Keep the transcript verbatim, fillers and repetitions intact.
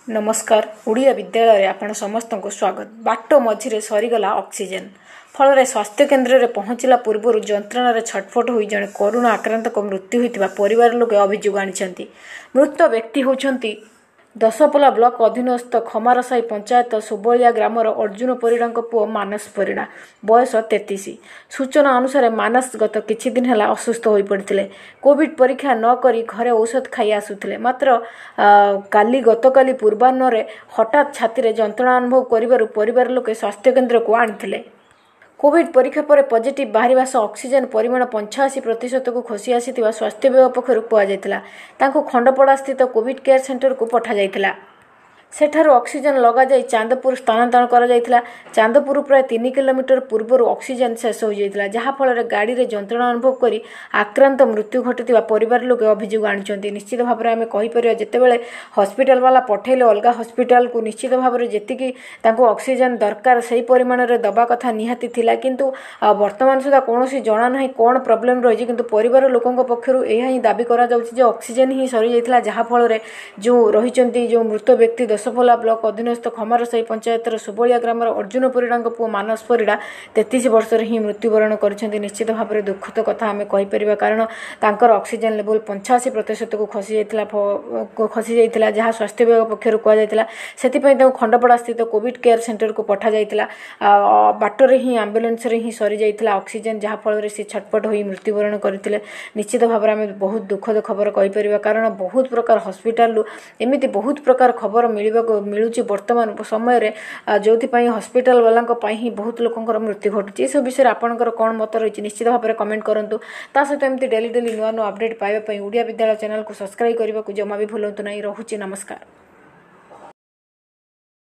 नमस्कार ओडिया विद्यालय रे आपण समस्त को स्वागत। बाट मझिरे सरीगला ऑक्सीजन फल स्वास्थ्य केन्द्र में पहुंचला पूर्व जंत्रण छटफट हो जड़े कोरोना आक्रांत को मृत्यु होता परिवार लोक अभियोग आनी। मृत व्यक्ति होती दशपल्ला ब्लॉक अधीनस्थ खमारसाई पंचायत सुबलिया ग्रामर अर्जुन परिड़ा पुओ मानस परिड़ा बयस तेतीस। सूचना अनुसार मानस गत किछि दिन है असुस्थ हो पड़ते कोविड परीक्षा न करी घरे औषध खाई आसुथिले मात्र काली गतकाली पूर्वाह्न हठात छाती जंत्रणा अनुभव करिबारु परिवार लोके स्वास्थ्य केन्द्र को आनिथिले। कोविड परीक्षा पर पॉजिटिव बाहरिबा सह ऑक्सीजन परिमाण पंचाशी प्रतिशत को खसी आसीथिबा स्वास्थ्य विभाग पक्षरु कुहाଯାଇଥିଲା। तांको खंडपड़ा स्थित कोविड केयर सेंटर को पठा जायथिला। सेठारु ऑक्सीजन लगा जाई चांदपुर स्थानांतरण करा जायथिला। चांदपुर प्राय तीन किलोमीटर पूर्व ऑक्सीजन शेष हो जायथिला जहा फल रे गाड़ी रे जंत्रणा अनुभव करी आक्रांत मृत्यु घटिथिबा परिवार लोक अभियोग आनिचंती। निश्चित भाव में आमे कहि परिया जेतेबेले हॉस्पिटल वाला पठेले अलगा हॉस्पिटल को निश्चित भाव में जेतिकी तांको ऑक्सीजन दरकार सही परिमाण रे दबा कथा निहाती थिला किंतु वर्तमान सुधा कोनोसी जणा नाही कोन प्रॉब्लम रही किंतु परिवार लोकंक पक्षरु एहा ही दाबी करा जाउछि जे ऑक्सीजन ही सरी जायथिला जहा फल रे जो रहिचंती जो मृत व्यक्ति दशपल्ला ब्लॉक अधीनस्थ खमारसाई पंचायत सुबलिया ग्रामर अर्जुन परिड़ा पुओ मानस परिड़ा तेतीस वर्ष ही मृत्युवरण कर। निश्चित भाव में दुखद कथा आम कहीपर कारण तांकर ऑक्सीजन लेवल पंचाशी प्रतिशत को खसी जाइथिला खसी जाइथिला जहाँ स्वास्थ्य विभाग पक्षर कुहाଯାଇଥିଲା। ସେଥିପାଇଁ ତାଙ୍କୁ ଖଣ୍ଡପଡ଼ା स्थित कोविड केयर सेंटर को पठा जाइथिला। बाटरे ही आम्बुलेंस रे ही सरी जाइथिला ऑक्सीजन जहाँ फल से छटपट हो मृत्युवरण करथिले। निश्चित भाव में आम बहुत दुखद खबर कहीपर कारण बहुत प्रकार हॉस्पिटल एमती बहुत प्रकार खबर मिलवा मिलूँ वर्तमान समय जो हॉस्पिटल वाला ही बहुत लोकर मृत्यु घटुची। सब विषय आपंकर कौन मत रही निश्चित भाव में कमेंट करूँ। ता सहित एमती डेली डेली नुआ नुआ अपडेट पाइबा ओडिया विद्यालय चैनल को सब्सक्राइब करने को जमा भी भूलु ना। रहुची नमस्कार।